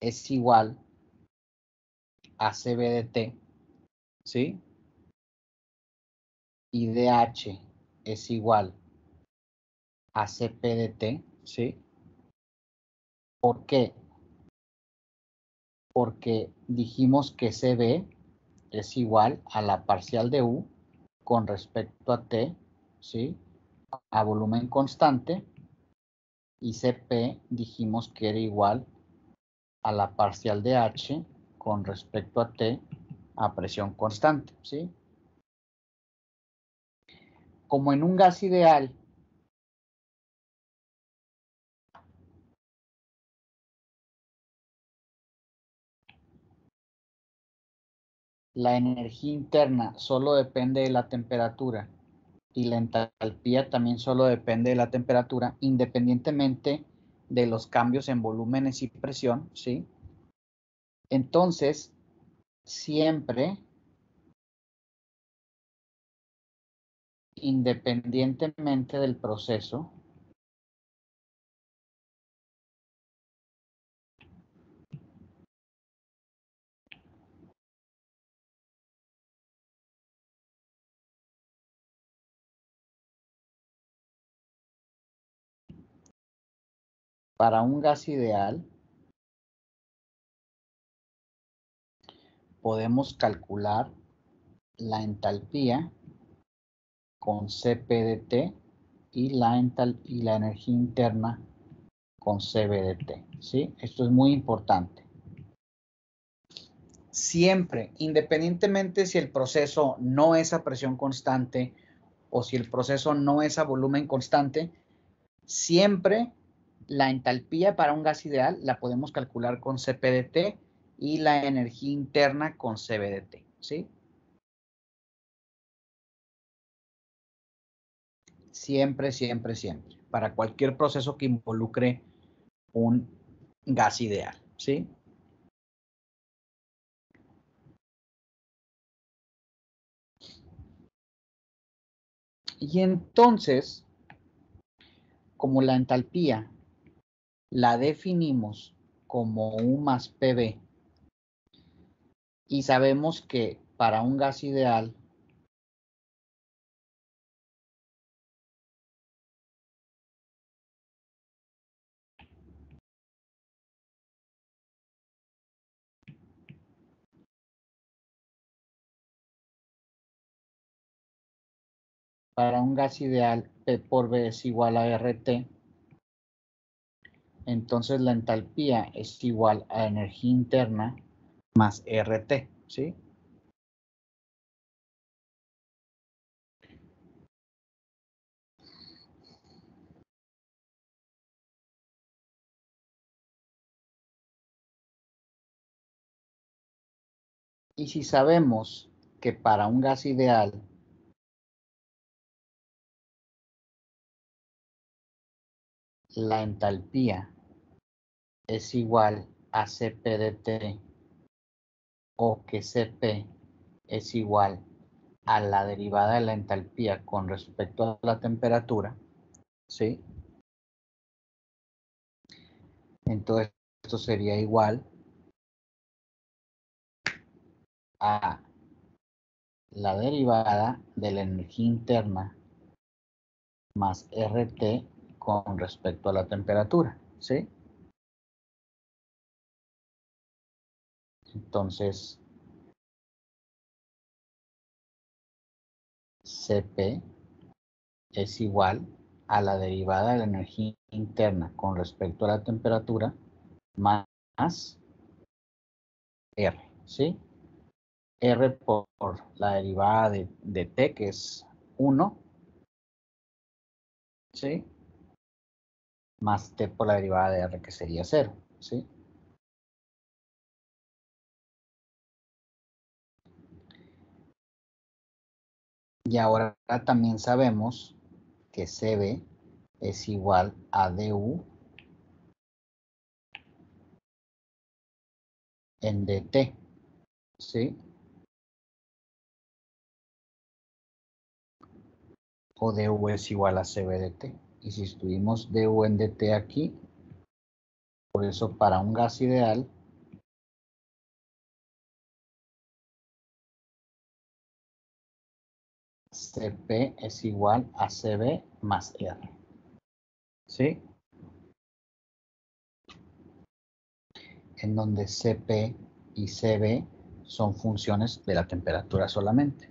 es igual a CB de T, ¿sí? Y DH es igual a CP de T, ¿sí? ¿Por qué? Porque dijimos que CB es igual a la parcial de U con respecto a T, ¿sí? A volumen constante, y CP dijimos que era igual a la parcial de H con respecto a T a presión constante, ¿sí? Como en un gas ideal, la energía interna solo depende de la temperatura y la entalpía también solo depende de la temperatura, independientemente de los cambios en volúmenes y presión, ¿sí? Entonces, siempre, independientemente del proceso, para un gas ideal, podemos calcular la entalpía con Cp de T y la energía interna con Cv de T, ¿sí? Esto es muy importante. Siempre, independientemente si el proceso no es a presión constante o si el proceso no es a volumen constante, siempre la entalpía para un gas ideal la podemos calcular con Cp de T y la energía interna con Cv de T, ¿sí? Siempre, siempre, siempre. Para cualquier proceso que involucre un gas ideal, ¿sí? Y entonces, como la entalpía la definimos como U más PV y sabemos que para un gas ideal P por V es igual a RT, entonces la entalpía es igual a energía interna más RT, ¿sí? Y si sabemos que para un gas ideal la entalpía es igual a Cp de T o que Cp es igual a la derivada de la entalpía con respecto a la temperatura, ¿sí? Entonces esto sería igual a la derivada de la energía interna más RT con respecto a la temperatura, ¿sí? Entonces, Cp es igual a la derivada de la energía interna con respecto a la temperatura más R, ¿sí? R por la derivada de T, que es 1, ¿sí? Más T por la derivada de R, que sería 0, ¿sí? Y ahora también sabemos que CB es igual a DU en DT, ¿sí? O DU es igual a CB de T. Y si estuvimos DU en DT aquí, por eso para un gas ideal CP es igual a CB más R. ¿Sí? En donde CP y CB son funciones de la temperatura solamente.